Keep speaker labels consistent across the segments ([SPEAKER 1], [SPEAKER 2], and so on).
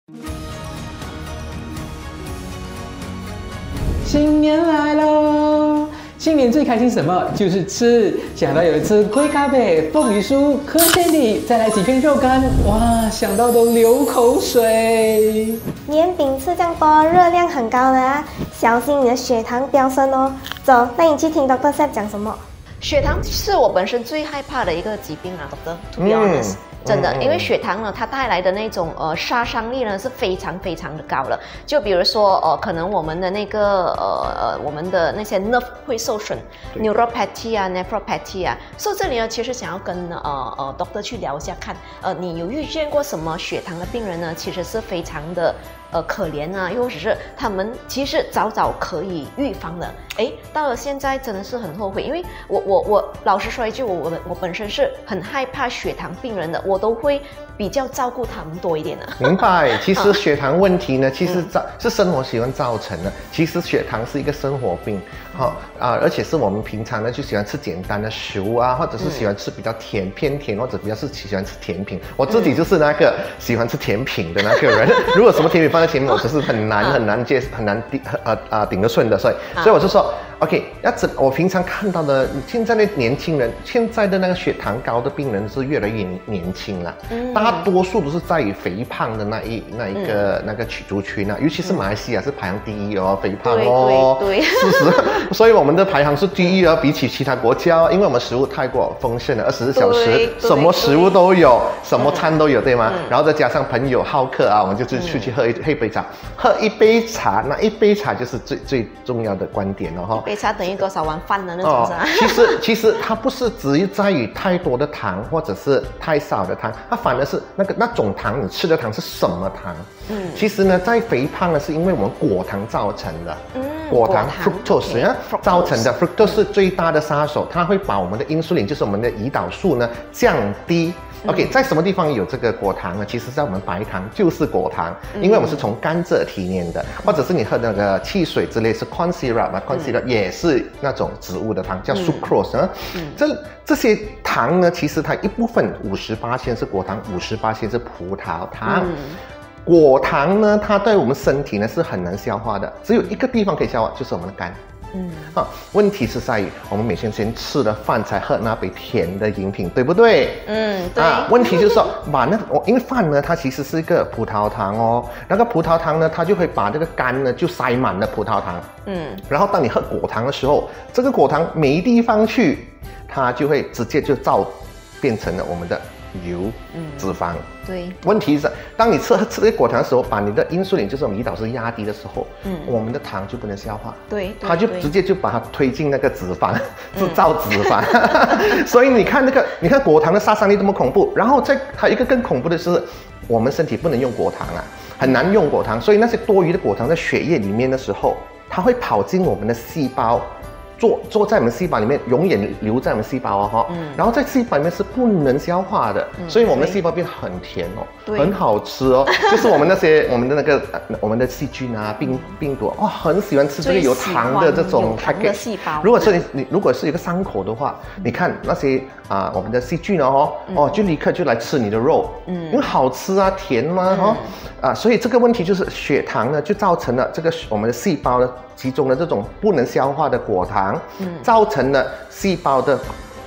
[SPEAKER 1] 新年来喽！新年最开心什么？就是吃。想到有一次龟咖啡、凤梨酥、喝鲜梨，再来几片肉干，哇，想到都流口水。
[SPEAKER 2] 年饼吃这样多，热量很高的啊，小心你的血糖飙升哦。走，带你去听 Dr. Seth 讲什么。
[SPEAKER 3] 血糖是我本身最害怕的一个疾病啊，Doctor，to be honest。真的，因为血糖呢，它带来的那种杀伤力呢是非常非常的高了。就比如说可能我们的那个我们的那些 nerve 会受损 ，neuropathy 啊 ，nephropathy 啊。所以这里呢，其实想要跟Doctor 去聊一下，看你有遇见过什么血糖的病人呢？其实是非常的可怜啊，又或者是他们其实早早可以预防的。哎，到了现在真的是很后悔，因为我老实说一句，我本身是很害怕血糖病人的，我都会比较照顾他们多一点的。
[SPEAKER 4] 明白，其实血糖问题呢，其实是生活习惯造成的。其实血糖是一个生活病，而且是我们平常呢就喜欢吃简单的食物啊，或者是喜欢吃比较偏甜，或者比较是喜欢吃甜品。我自己就是那个喜欢吃甜品的那个人。如果什么甜品放在前面，我就是很难顶得顺的，所以我就说。OK， 我平常看到的现在的年轻人，现在的那个血糖高的病人是越来越年轻了，大多数都是在于肥胖的那个族群啊，尤其是马来西亚是排行第一哦，肥胖哦，
[SPEAKER 3] 对，
[SPEAKER 4] 事实，所以我们的排行是第一哦，比起其他国家，因为我们食物太过丰盛了，24小时什么食物都有，什么餐都有，对吗？然后再加上朋友好客啊，我们就出去喝一杯茶，喝一杯茶，那一杯茶就是最重要的观点了哈。
[SPEAKER 3] 一杯茶等于多少碗饭的那种是吧？
[SPEAKER 4] 其实它不是只在于太多的糖或者是太少的糖，它反而是那种糖，你吃的糖是什么糖？其实呢，在肥胖呢是因为我们果糖造成的。果糖 fructose 造成的 fructose 是最大的杀手，它会把我们的insulin，就是我们的胰岛素呢降低。OK， 在什么地方有这个果糖呢？其实在我们白糖就是果糖，因为我们是从甘蔗提炼的，或者是你喝那个汽水之类是 corn syrup 啊 ，corn syrup 也是那种植物的糖，叫 sucrose 啊。这些糖呢，其实它一部分58%是果糖，58%是葡萄糖。果糖呢，它对我们身体呢是很难消化的，只有一个地方可以消化，就是我们的肝。问题是在于我们每天先吃了饭才喝那杯甜的饮品，对不对？对。问题就是说，因为饭呢，它其实是一个葡萄糖哦，那个葡萄糖呢，它就会把这个肝呢就塞满了葡萄糖。然后当你喝果糖的时候，这个果糖没地方去，它就会直接就变成了我们的油、脂肪。
[SPEAKER 3] 对。
[SPEAKER 4] 问题是，当你吃这些果糖的时候，把你的insulin，就是我们胰岛素压低的时候，我们的糖就不能消化，
[SPEAKER 3] 对，
[SPEAKER 4] 它就直接就把它推进那个脂肪，制造脂肪。所以你看果糖的杀伤力这么恐怖，然后还有一个更恐怖的是，我们身体不能用果糖啊，很难用果糖，所以那些多余的果糖在血液里面的时候，它会跑进我们的细胞。坐在我们细胞里面，永远留在我们细胞哦，然后在细胞里面是不能消化的，所以我们的细胞变得很甜哦，很好吃哦，就是我们的细菌啊、病毒很喜欢吃这个有糖的这种
[SPEAKER 3] 细胞。
[SPEAKER 4] 如果是一个伤口的话，你看那些我们的细菌就立刻就来吃你的肉，因为好吃啊，甜嘛所以这个问题就是血糖呢，就造成了这个我们的细胞呢。其中的这种不能消化的果糖，造成了细胞的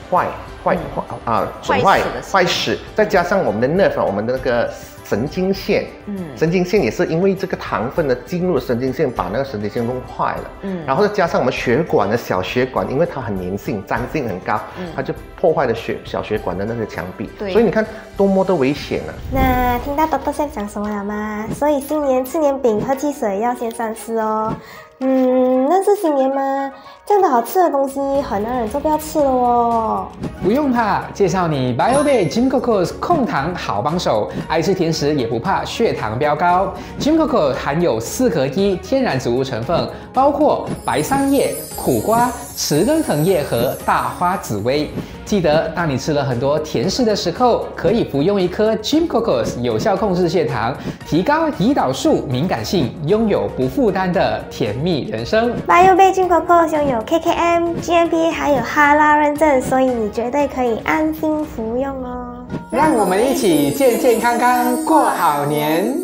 [SPEAKER 4] 坏死，再加上我们的 nerve， 我们的那个神经线，神经线也是因为这个糖分呢进入神经线，把那个神经线弄坏了，然后再加上我们血管的小血管，因为它很粘性，粘性很高，它就破坏了小血管的那个墙壁，所以你看多么的危险啊！
[SPEAKER 2] 那听到 Dr. Seth 讲什么了吗？所以新年吃年饼喝汽水要先3思哦。那是新年吗？这样的好吃的东西很难忍受不要吃了哦。
[SPEAKER 1] 不用怕，介绍你 BioBay Jim Cocos 控糖好帮手，爱吃甜食也不怕血糖飙高。Jim Cocos 含有4合1天然植物成分，包括白桑叶、苦瓜、匙羹藤叶和大花紫薇。记得当你吃了很多甜食的时候，可以服用一颗 Jim Cocos， 有效控制血糖，提高胰岛素敏感性，拥有不负担的甜蜜人生。
[SPEAKER 2] BioBay Jim Cocos 拥有 KKM、GMP 还有哈拉认证，所以你绝对可以安心服用哦。
[SPEAKER 1] 让我们一起健健康康过好年。